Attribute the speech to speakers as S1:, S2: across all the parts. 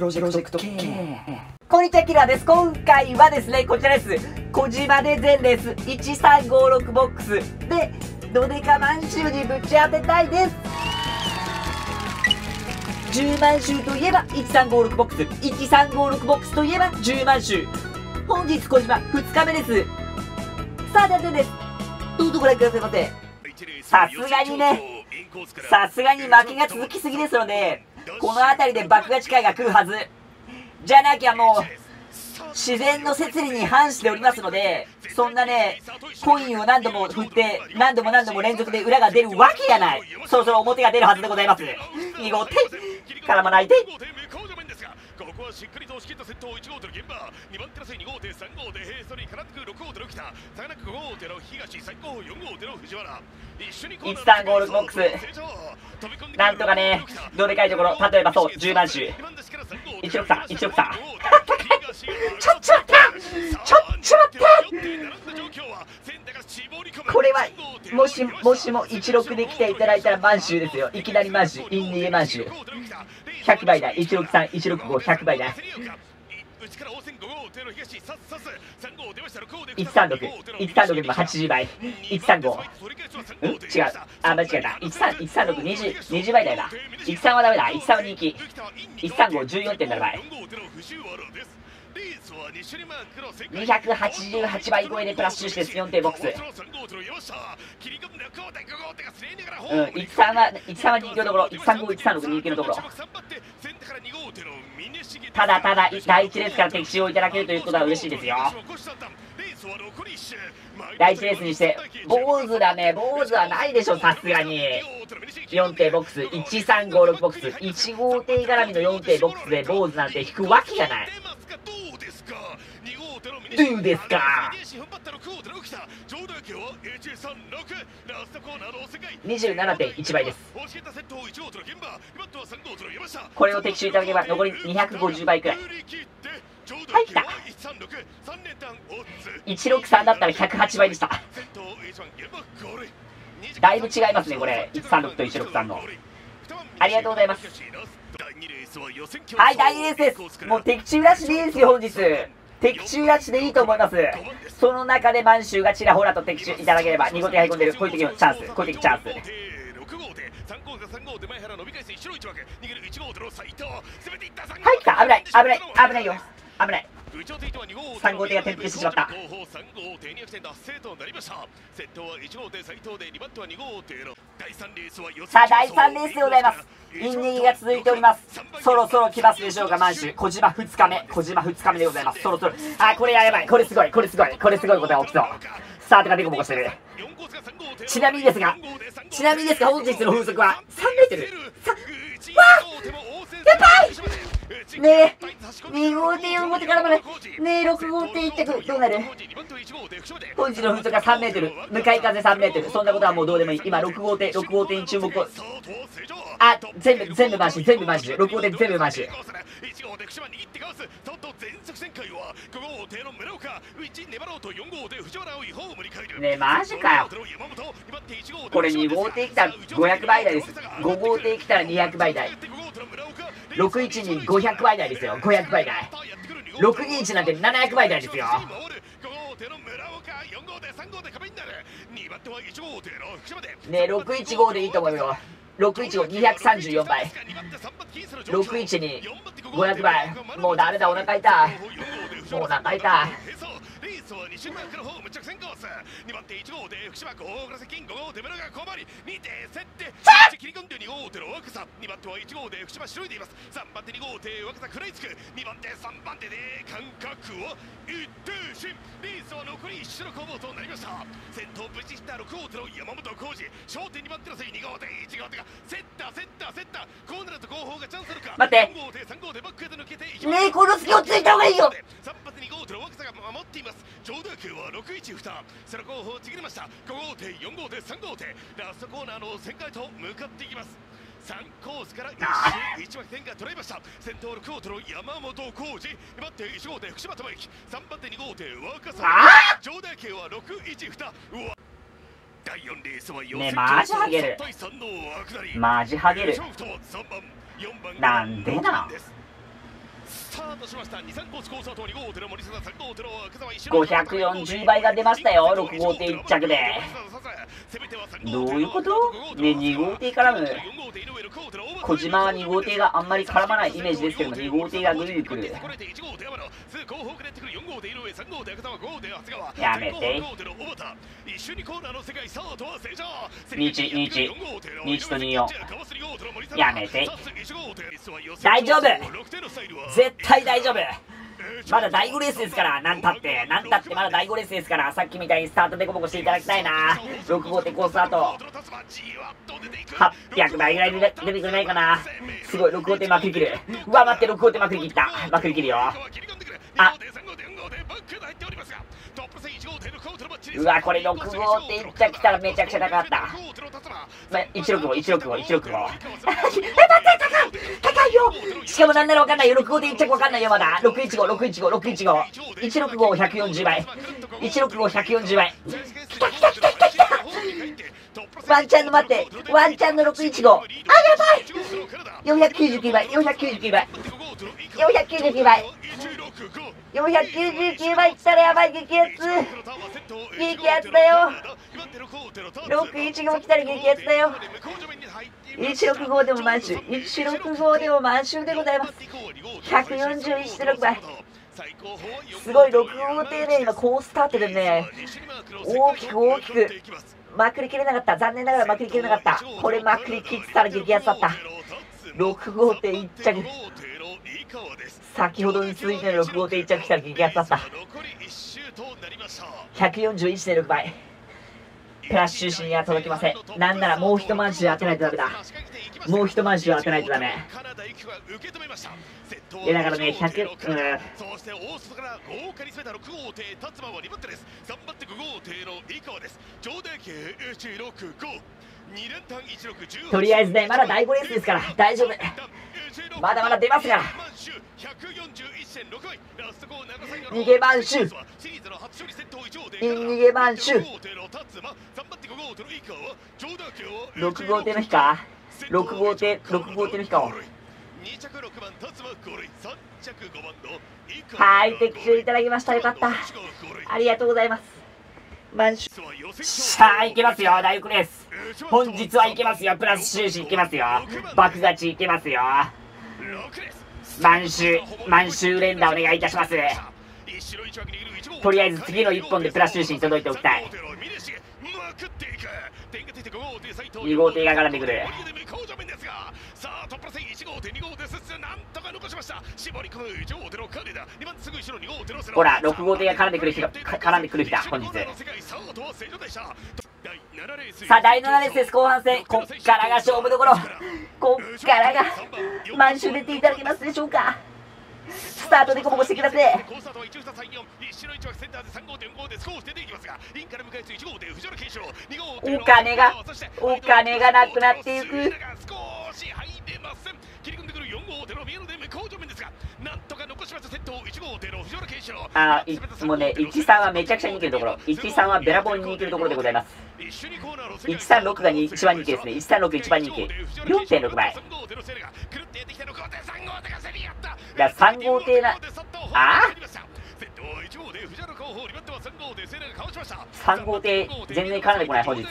S1: プロジェクト K。こんにちは、キラーです。今回はですね、こちらです。小島で全レース1356ボックスでドデカ満州にぶち当てたいです。10万州といえば1356ボックス、1356ボックスといえば10万州。本日小島2日目です。さあ、ではです。どうぞご覧くださいませ。さすがにね、さすがに負けが続きすぎですので、この辺りで爆勝ち回が来るはず。じゃなきゃもう、自然の摂理に反しておりますので、そんなね、コインを何度も振って、何度も連続で裏が出るわけがない。そろそろ表が出るはずでございます。2号手、絡まないで。
S2: ここはしっかりと押し切った先頭1号手の現場、2番手の2号手、3号手、平素に絡んでくる6号手の北、さらなく5号手の東、最高4号手の藤原、
S1: 1356ボックス、なんとかね、どでかいところ、例えばそう、10万種、163、163、ちょっと待ってこれは、もしも16で来ていただいたら満州ですよ。いきなり満州、インディエ満州。100倍だ、163、165、100倍だ。136、136でも80倍。135。違う。あ、間違えた。136、20倍だよな。13はダメだ。13は人気。135、14.7倍。288倍超えでプラス収支です。4点ボックス。13は人気のところ、135、136人気のところ。ただ第1レースから敵使用いただけるということは嬉しいですよ。第1レースにして坊主だね。坊主はないでしょ、さすがに。4点ボックス、1356ボックス、1号艇絡みの4点ボックスで坊主なんて引くわけがない。どうですか。27.1 倍です。これを的中いただけば残り250倍くらい。はい、来た。163だったら108倍でした。だいぶ違いますね、これ。136と163の。ありがとうございます。はい、第2レースです。もう的中ラッシュでいいですよ、本日。的中ラッシュでいいと思います。その中で満州がちらほらと的中いただければ、2号手がへこんでる。こういう時のチャンス。こういう時チャンス。はい、来た。危ないよ。危ない。3号艇が転覆してしまった。さあ、第3レースでございます。インディが続いております。そろそろ来ますでしょうか、満州。小島2日目でございます。そろそろ。あ、これやばい。これすごいことが起きそう。さあ、てかデコボコしてる。ちなみにですが、本日の風速は3メートル。わあ、やばいねえ、2号艇、4号艇からまで、ねえ、6号艇行ってくる。どうなる。本日の風速が3メートル、向かい風3メートル。そんなことはもうどうでもいい。今、6号艇に注目を。あ、全部回し、6号艇全部回し。ねえ、マジかよ。これ2号艇来たら500倍台です。5号艇来たら200倍台。61に500倍台ですよ。500倍台。621なんて700倍台ですよ。ねえ、615でいいと思うよ。615、234倍。61に500倍。もうダメだ、お腹痛い。2番手1号艇福島5号から接近5号艇村が小回り2艇競って切り込んで2号艇の若さ2番手は1号艇福島しのいでいます。3番手2号艇若さ食らいつく2番手3番手で間隔を一定しレースは残り1周の攻防となりました。先頭無事した6号艇の山本浩二焦点2番手の2号艇1号艇がセッターこうなると後方がチャンスあるか。 待って、
S2: 4号艇3号艇バックへと抜けていき
S1: ます。ねえ、この隙をついた方がいいよ。
S2: 3番手2号艇の若さが守っています。上打球は612その後方をちぎりました。5号艇4号艇3号艇ラストコーナーの旋回と向かっていきます。3コースから1周1枠点が取られました。先頭6号艇の山本浩二2番手1号艇福島智之3番手2号艇若狭上打球は612第4レースは予選
S1: マジハゲる。マジハゲる。なんでな。 540倍が出ましたよ、6号艇1着で。どういうことね、2号艇絡む。小島は2号艇があんまり絡まないイメージですけども、2号艇がぐいぐい来る。やめて。21と24。やめて。大丈夫、絶対大丈夫。まだ第5レースですから、なんたってまだ第5レースですから、さっきみたいにスタートでこぼこしていただきたいな。6号艇コースアウト800倍ぐらいで出てくれないかな。すごい、6号艇まくりきる。うわ、待って、6号艇まくりきった。まくりきるよ。あ、うわ、これ6号艇1着来たらめちゃくちゃ高かった。165。高いよ。しかもなんならわかんないよ。6号艇1着わかんないよ、まだ。615。165、140倍。165、140倍。来た。ワンチャンの待って。ワンチャンの615。あ、やばい。499倍。499倍いったらやばい。激アツだよ。615来たら激アツだよ。165でも満州。165でも満州でございます。141.6倍。すごい、6号艇ね、今好スタートでね、大きくまくりきれなかった。残念ながらまくりきれなかった。これまくりきってたら激アツだった。6号艇1着。先ほどに続いての6号艇1着来たら激アツだった。141.6倍。プラス収支には届きません。なんならもう一回し当てないとダメだ。もう一回し当てないとダメ。いやだからね、100、そして大外から豪華に攻めた6号艇達馬は2番手です。3番手5号艇の井川です。上田系165。とりあえずね、まだ第5レースですから大丈夫。まだまだ出ますが。逃げ満州。逃げ満州。6号艇の日か。6号艇の日か。はい、的中いただきました。よかった。ありがとうございます。満州。さあ、いけますよ、第6レース。本日はいけますよ、プラス収支いけますよ。爆勝ちいけますよ。満州連打お願いいたします。とりあえず次の1本でプラス収支に届いておきたい。2号艇が絡んでくる。ほら、6号艇が絡んでくる日だ、本日。さあ、第7レースです、後半戦。こっからが勝負どころ。こっからが満州出ていただけますでしょうか。スタートでこぼこしてください。お金がなくなっていく。もうね、13はめちゃくちゃ人気のところ。13はべらぼうに人気のところでございます。136が一番人気ですね。136一番人気。4.6 倍。いや、3号艇な。3号艇全然絡んでこない、本日。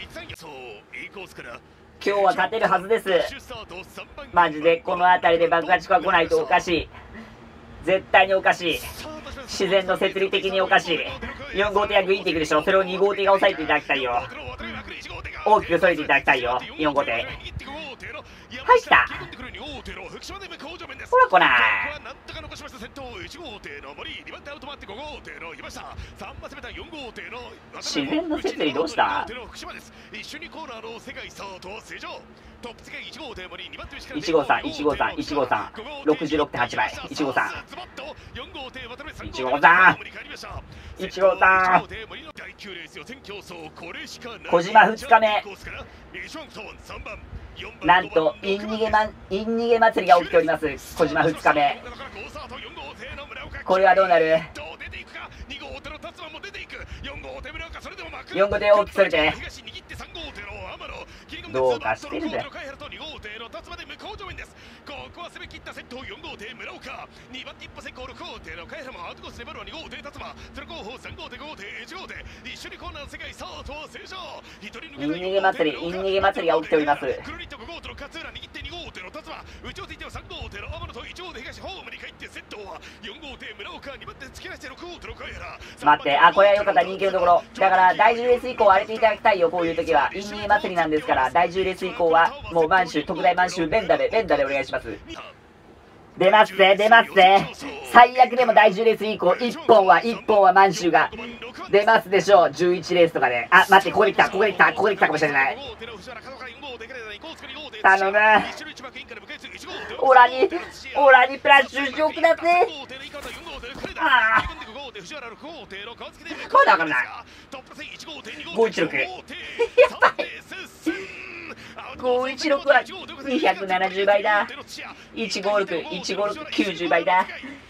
S1: 今日は勝てるはずです。マジでこの辺りで爆勝ちが来ないとおかしい。絶対におかしい。自然の摂理的におかしい。4号艇はグインっていくでしょ。それを2号艇が抑えていただきたいよ。大きくそれていただきたいよ、4号艇。はい、来た。ほら来ない。自然の摂理どうした？ 153、66.8 倍。153。小島2日目。なんとイン逃げ祭りが起きております。小島2日目。これはどうなる？4号艇大きくそれてどうかしてるぜ。
S2: こは攻め切った先頭4号艇村岡、2番手一歩先行6号艇の茅山、アウトコース粘るは2号艇辰馬、その後方3号艇5号艇1号艇、一緒にコーナーの世界スタートは正常。
S1: イン逃げ祭り、イン逃げ祭りが起きております。
S2: クロリット5号艇の勝浦、握って2号艇の辰馬、内をついては3号艇の天野と1号艇東ホームに帰って先頭は4号艇村岡、2番手突き出して6号艇の茅原。
S1: 待って、あ、これはよかった、人気のところ。だから、第10レース以降荒れていただきたいよ、こういう時は。イン逃げ祭りなんですから、第10レース以降は、もう満州、特大満州、連打でお願いします。出ますぜ、出ますぜ。最悪でも第10レース以降、1本は満州が出ますでしょう。11レースとかで。あ、待って、ここで来たかもしれない。頼む。オラにプラッシュしておくだぜ。ああ。まだわかんない。516。やばい。516は270倍だ。156、90倍だ。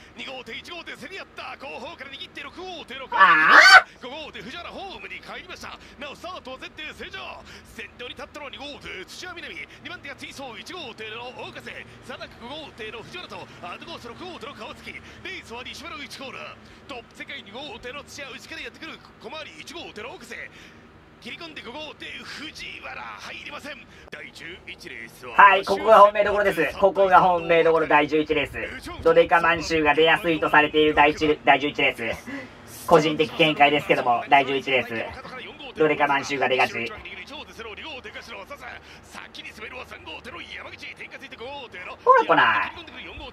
S1: ああ
S2: 5号艇藤原ホームに帰りました。なおスタートは前提正常。先頭に立ったのは2号艇土屋みなみ、2番手が追走1号艇の大風、さらく5号艇の藤原とアウトコースの6号艇の川月、レースは西村1コーナー、トップ世界2号艇の土屋内からやってくる小回り1号艇の大風、切り込んで5号艇藤原入りません。第11レースは
S1: はい、ここが本命どころです。ここが本命どころ第11レース。ドデカ満州が出やすいとされている第11レース。個人的見解ですけども、第11レース。ドデカ満州が出がち。ほら来ない。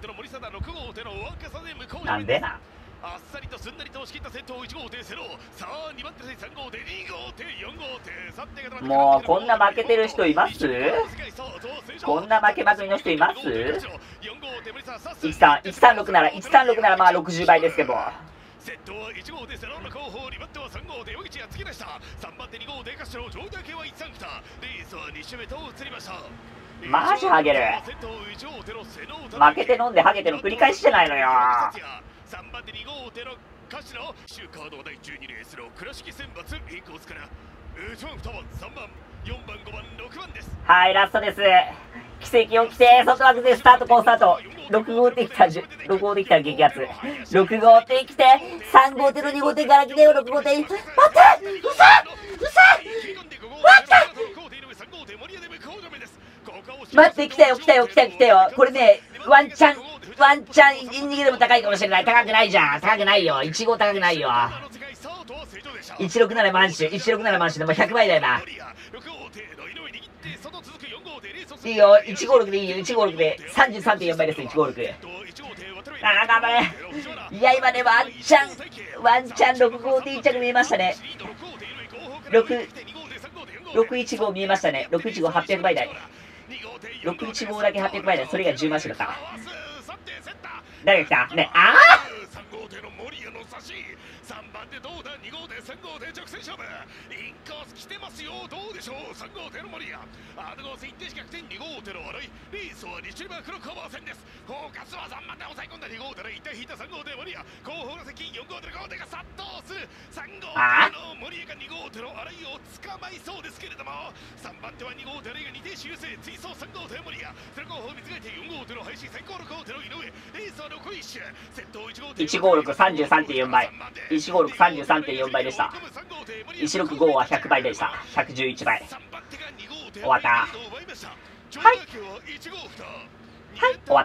S1: なんでな。
S2: あっさりとすんなりと押し切った先頭1号艇セロ、さあ2番手で3号艇2号艇4号艇、
S1: もうこんな負けてる人います？こんな負けまくりの人います？ 136 ならまあ60倍ですけど。
S2: 先頭は1号艇セロの後方、2番手は3号艇山口が突き出した、3番手2号艇カッシュの上田系は1、3、2、レースは2周目と移りました。
S1: マジハゲる。負けて飲んでハゲての繰り返しじゃないのよ。
S2: 3番手2号艇のカシの週カード第12レースの倉敷選抜インコースから1番、2番、3番、4番、5番、6番です。
S1: はい、ラストです。奇跡起きて、外枠でスタート、好スタート。6号艇来たら激アツ。6号艇来て、3号艇の2号艇から来てよ、6号艇。待って、うさ待って、来たよ。これね、ワンチャン、イン逃げでも高いかもしれない。高くないじゃん。高くないよ。1号高くないよ。167満州でも100倍だよな。いいよ、156でいいよ、156で。33.4 倍です、156。あー、頑張れ。いや、今ね、ワンチャン6号艇1着見えましたね。615見えましたね。615、800倍台。615だけ800倍台。それが10万種だった。誰が来たね、ああ
S2: 3番手どうだ、2号艇3号艇直線勝負、インコース来てますよ、どうでしょう。3号艇の森谷、アウトコース一定しか逆転、2号艇の新井、レースは西島黒川戦です。フォーカスは3番手抑え込んだ2号艇の一体引いた3号艇森谷、後方が先4号艇の5号艇が殺到する。3号艇の森谷が2号艇の新井を捕まいそうですけれども、3番手は2号艇の新井が2定修正、追走3号艇森谷、その後方見つけて4号艇の林、先行6号艇の井上、レースは残り1周、先頭
S1: 156、33.4 倍。156、33.4 倍でした。165は100倍でした。111倍。終わった。はい、終わった。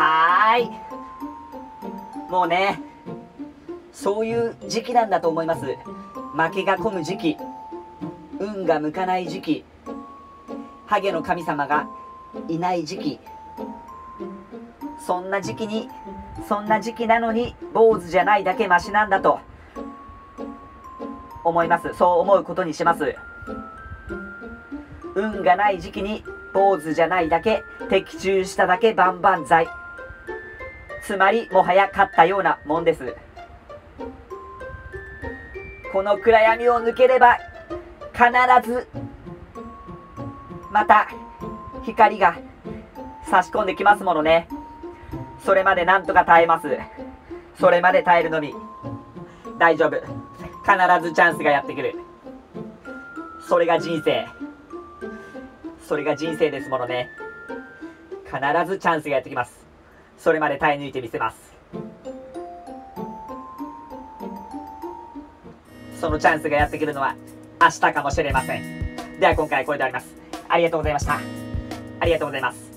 S1: はーい。もうね、そういう時期なんだと思います。負けが込む時期、運が向かない時期、ハゲの神様がいない時期、そんな時期なのに坊主じゃないだけマシなんだと思います。そう思うことにします。運がない時期に坊主じゃないだけ、的中しただけ万々歳。つまりもはや勝ったようなもんです。この暗闇を抜ければ必ずまた光が差し込んできますものね。それまでなんとか耐えます。それまで耐えるのみ大丈夫。必ずチャンスがやってくる。それが人生ですものね。 必ずチャンスがやってきます。それまで耐え抜いてみせます。そのチャンスがやってくるのは明日かもしれません。では今回はこれで終わります。ありがとうございました。ありがとうございます。